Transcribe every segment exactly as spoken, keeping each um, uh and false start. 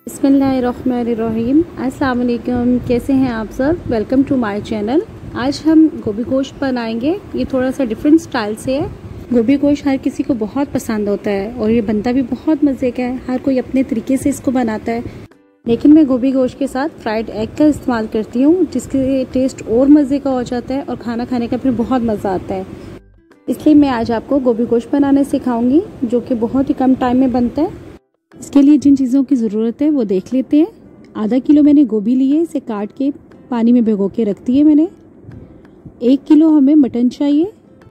बिस्मिल्लाहिर्रहमानिर्रहीम। अस्सलाम वालेकुम, कैसे हैं आप सब। Welcome to my channel. आज हम गोभी गोश्त बनाएंगे। ये थोड़ा सा डिफरेंट स्टाइल से है। गोभी गोश्त हर किसी को बहुत पसंद होता है और ये बनता भी बहुत मज़े का है। हर कोई अपने तरीके से इसको बनाता है, लेकिन मैं गोभी गोश्त के साथ फ्राइड एग का इस्तेमाल करती हूँ, जिसके टेस्ट और मज़े का हो जाता है और खाना खाने का फिर बहुत मज़ा आता है। इसलिए मैं आज आपको गोभी गोश्त बनाना सिखाऊंगी, जो कि बहुत ही कम टाइम में बनता है। इसके लिए जिन चीज़ों की ज़रूरत है वो देख लेते हैं। आधा किलो मैंने गोभी ली है, इसे काट के पानी में भिगो के रख दी है मैंने। एक किलो हमें मटन चाहिए।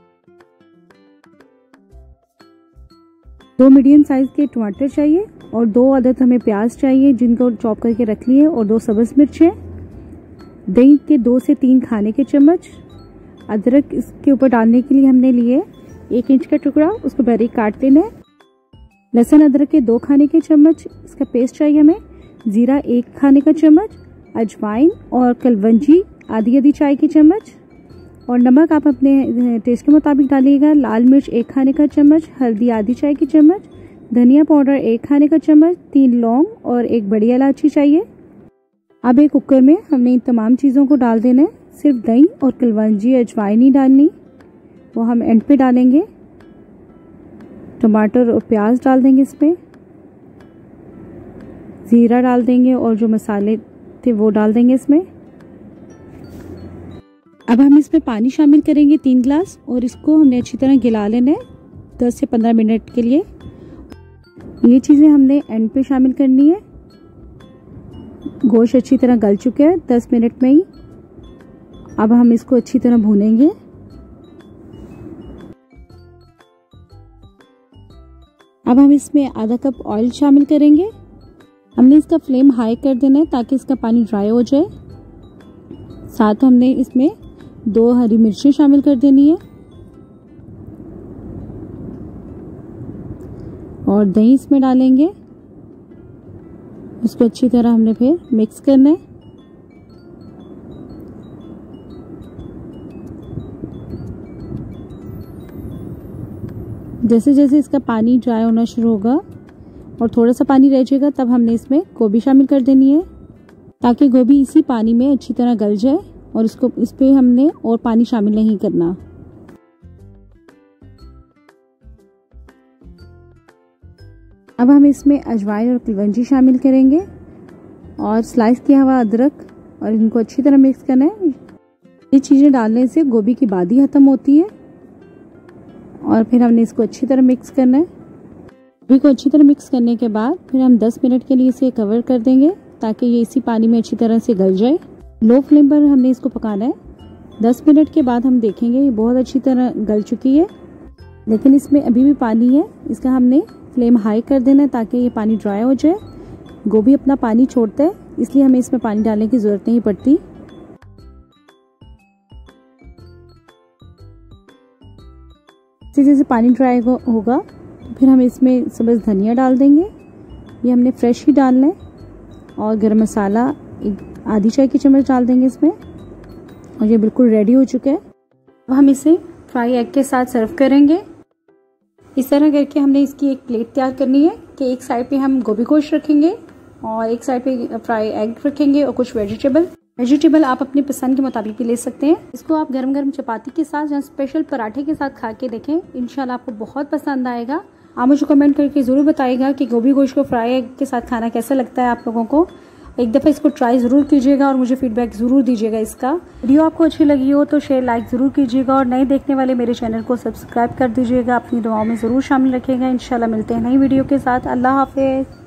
दो मीडियम साइज के टमाटर चाहिए और दो अदद हमें प्याज चाहिए, जिनको चॉप करके रख लिए, और दो सब्ज़ मिर्चें। दही के दो से तीन खाने के चम्मच। अदरक इसके ऊपर डालने के लिए हमने लिए एक इंच का टुकड़ा, उसको बारीक काट लेना है। लहसुन अदरक के दो खाने के चम्मच इसका पेस्ट चाहिए हमें। जीरा एक खाने का चम्मच, अजवाइन और कलवंजी आधी आधी चाय की चम्मच, और नमक आप अपने टेस्ट के मुताबिक डालिएगा। लाल मिर्च एक खाने का चम्मच, हल्दी आधी चाय की चम्मच, धनिया पाउडर एक खाने का चम्मच, तीन लौंग और एक बड़ी इलायची चाहिए। अब एक कुकर में हमने इन तमाम चीज़ों को डाल देना है। सिर्फ दही और कलवंजी अजवाइन ही डालनी, वो हम एंड पे डालेंगे। टमाटर और प्याज डाल देंगे इसमें, ज़ीरा डाल देंगे और जो मसाले थे वो डाल देंगे इसमें। अब हम इसमें पानी शामिल करेंगे तीन गिलास, और इसको हमने अच्छी तरह गिला लेना है दस से पंद्रह मिनट के लिए। ये चीज़ें हमने एंड पे शामिल करनी है। गोश्त अच्छी तरह गल चुका है दस मिनट में ही। अब हम इसको अच्छी तरह भूनेंगे। अब हम इसमें आधा कप ऑयल शामिल करेंगे। हमने इसका फ्लेम हाई कर देना है ताकि इसका पानी ड्राई हो जाए। साथ हमने इसमें दो हरी मिर्चें शामिल कर देनी है और दही इसमें डालेंगे। उसको अच्छी तरह हमने फिर मिक्स करना है। जैसे जैसे इसका पानी ड्राई होना शुरू होगा और थोड़ा सा पानी रह जाएगा, तब हमने इसमें गोभी शामिल कर देनी है, ताकि गोभी इसी पानी में अच्छी तरह गल जाए, और इसको इस पे हमने और पानी शामिल नहीं करना। अब हम इसमें अजवाइन और कलवंजी शामिल करेंगे और स्लाइस किया हुआ अदरक, और इनको अच्छी तरह मिक्स करना है। ये चीज़ें डालने से गोभी की बादी खत्म होती है। और फिर हमने इसको अच्छी तरह मिक्स करना है। गोभी को अच्छी तरह मिक्स करने के बाद फिर हम दस मिनट के लिए इसे कवर कर देंगे, ताकि ये इसी पानी में अच्छी तरह से गल जाए। लो फ्लेम पर हमने इसको पकाना है। दस मिनट के बाद हम देखेंगे ये बहुत अच्छी तरह गल चुकी है, लेकिन इसमें अभी भी पानी है। इसका हमने फ्लेम हाई कर देना है ताकि ये पानी ड्राई हो जाए। गोभी अपना पानी छोड़ता है, इसलिए हमें इसमें पानी डालने की ज़रूरत नहीं पड़ती। जैसे जैसे पानी ड्राई होगा तो फिर हम इसमें सब्ज़ धनिया डाल देंगे। ये हमने फ्रेश ही डालना है। और गरम मसाला एक आधी चाय की चम्मच डाल देंगे इसमें, और ये बिल्कुल रेडी हो चुका है। अब हम इसे फ्राई एग के साथ सर्व करेंगे। इस तरह करके हमने इसकी एक प्लेट तैयार करनी है कि एक साइड पे हम गोभी गोश्त रखेंगे और एक साइड पे फ्राई एग रखेंगे और कुछ वेजिटेबल वेजिटेबल आप अपनी पसंद के मुताबिक भी ले सकते हैं। इसको आप गरम गरम चपाती के साथ या स्पेशल पराठे के साथ खा के देखें, इंशाल्लाह आपको बहुत पसंद आएगा। आप मुझे कमेंट करके ज़रूर बताइएगा कि गोभी गोश्त को फ्राई एग के साथ खाना कैसा लगता है आप लोगों को। एक दफ़ा इसको ट्राई ज़रूर कीजिएगा और मुझे फीडबैक ज़रूर दीजिएगा। इसका वीडियो आपको अच्छी लगी हो तो शेयर लाइक ज़रूर कीजिएगा, और नए देखने वाले मेरे चैनल को सब्सक्राइब कर दीजिएगा। अपनी दुआओं में ज़रूर शामिल रखिएगा। इंशाल्लाह मिलते हैं नई वीडियो के साथ। अल्लाह हाफिज़।